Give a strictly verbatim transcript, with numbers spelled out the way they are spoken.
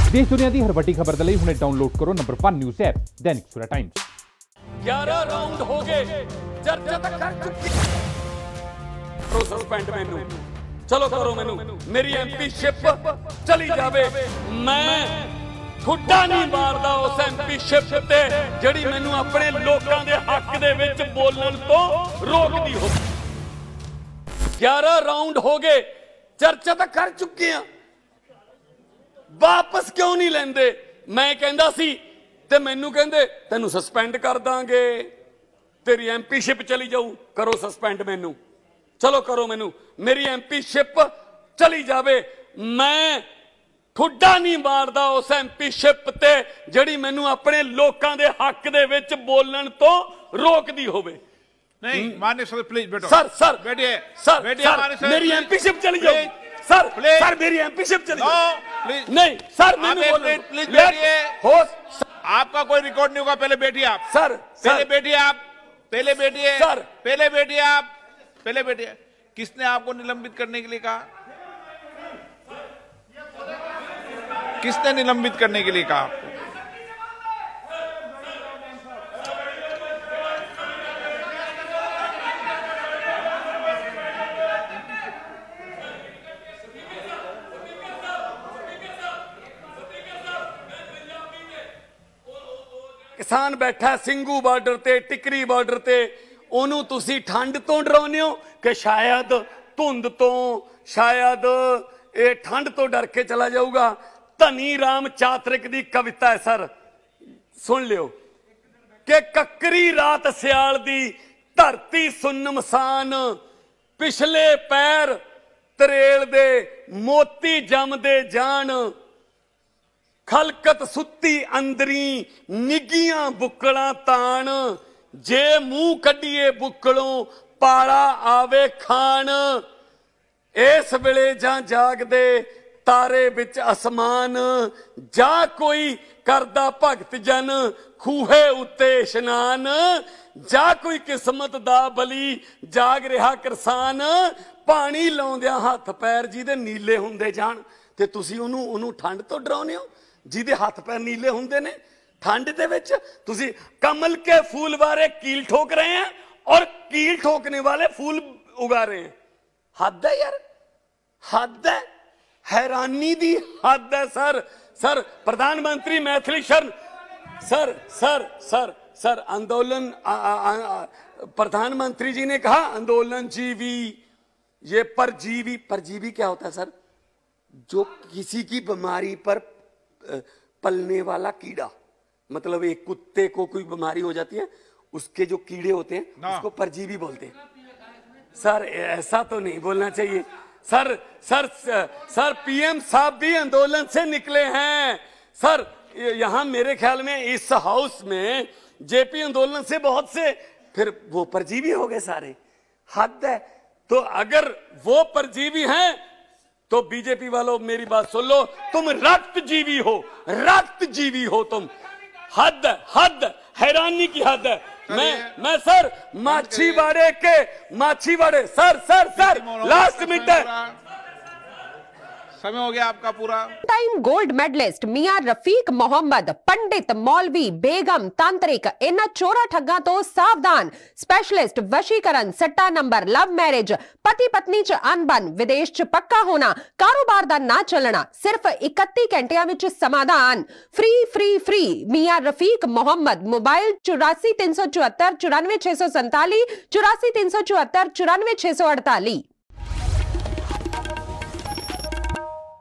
देश दुनिया की हर वड्डी खबर दे लई हुणे डाउनलोड करो number one news app Dainik Savera times. ग्यारह राउंड हो गए, चर्चा तक कर चुकी। करो सस्पेंड मैनू, चलो करो मैनू, मेरी एमपीशिप चली जावे। मैं खुदा नहीं मारदा उस एमपीशिप ते जिहड़ी मैनू अपने लोकां दे हक दे विच बोलण तो रोकदी हो। ग्यारह राउंड हो गए, चर्चा तक कर चुके हैं, वापस क्यों नहीं लेंदे? मैं कहंदा सी ते मैनू कहंदे तैनू सस्पेंड कर दांगे, तेरी एमपीशिप चली जाऊ। करो सस्पेंड मैनू, चलो करो मैनू, मेरी एमपीशिप चली जावे। मैं ठुड्डा नहीं मारदा उस एमपीशिप ते जिहड़ी मैनू अपने लोकां दे हक दे विच बोलण तो रोकदी होवे। नहीं माननीय सर प्लीज बैठो। सर सर बैठिए सर, बैठिए माननीय सर, मेरी एमपीशिप चली जाओ सर, सर मेरी एमपीशिप चली जाओ। प्लीज नहीं सर, मैंने बोला प्लीज बैठिए। होस्ट आपका कोई रिकॉर्ड नहीं होगा, पहले बैठिए आप। सर पहले बैठिए आप, पहले बैठिए सर, पहले बैठिए आप, पहले बैठिए। किसने आपको निलंबित करने के लिए कहा? किसने निलंबित करने के लिए कहा आपको? किसान बैठा सिंघू बार्डर ते, टिकरी बार्डर ते, ओनू तुसी ठंड तो डराउने हो कि शायद धुंध तो, शायद ये ठंड तो डर के चला जाऊगा। धनी राम चातरिक दी कविता है सर, सुन लियो कि ककरी रात सियाल दी धरती सुनमसान, पिछले पैर तरेल दे मोती जमदे जान, खलकत सुत्ती अंदरी निगियां बुकड़ा तान, जे मुंह कड्डिए बुकड़ों पाला आवे खान, इस वेले जां जागदे तारे बिच आसमान, जा कोई करदा भगत जन खूहे उत्ते इशनान, जा कोई किस्मत दा बली जाग रहा किसान, पानी लाउंदियां हथ पैर जिहदे नीले हुंदे जान। ते तुसीं ओनू ओनू ठंड तो डराउने हो जिहदे हथ पैर नीले हुंदे ने। ठंड दे विच तुसीं कमल के फूल बारे कील ठोक रहे हैं और कील ठोकने वाले फूल उगा रहे हैं। हद है यार, हद है, हैरानी दी हद है सर। सर प्रधानमंत्री Maithili Sharan, sir sir sir sir आंदोलन, प्रधानमंत्री जी ने कहा आंदोलन जीवी, ये परजीवी, परजीवी क्या होता है सर? जो किसी की बीमारी पर पलने वाला कीड़ा, मतलब एक कुत्ते को कोई बीमारी हो जाती है, उसके जो कीड़े होते हैं उसको परजीवी बोलते हैं। सर ऐसा तो नहीं बोलना चाहिए सर। सर सर पीएम साहब भी आंदोलन से निकले हैं सर। यहां मेरे ख्याल में इस हाउस में जेपी आंदोलन से बहुत से, फिर वो परजीवी हो गए सारे। हद है। तो अगर वो परजीवी हैं तो बीजेपी वालों मेरी बात सुन लो, तुम रक्त जीवी हो, रक्त जीवी हो तुम। हद हद, हैरानी की हद है। मैं मैं सर माछीवाड़े के माछीवाड़े sir sir sir last minute है, समय हो गया आपका पूरा। टाइम गोल्ड मेडलिस्ट मियां रफीक मोहम्मद, पंडित, मौलवी, बेगम, तांत्रिक, इन्हां चोरा ठग्गां तो सावधान। स्पेशलिस्ट वशीकरण, सट्टा नंबर, लव मैरिज, पति पत्नी च अनबन, विदेश च पक्का होना, कारोबार दा ना चलना, सिर्फ इकत्ती घंटियां विच समाधान। फ्री फ्री फ्री मियां रफीक मोहम्मद। मोबाइल चौरासी तीन सौ चौहत्तर चौरानवे छह सौ संताली, चौरासी तीन सौ चौहत्तर चौरानवे छह सौ अड़ताली।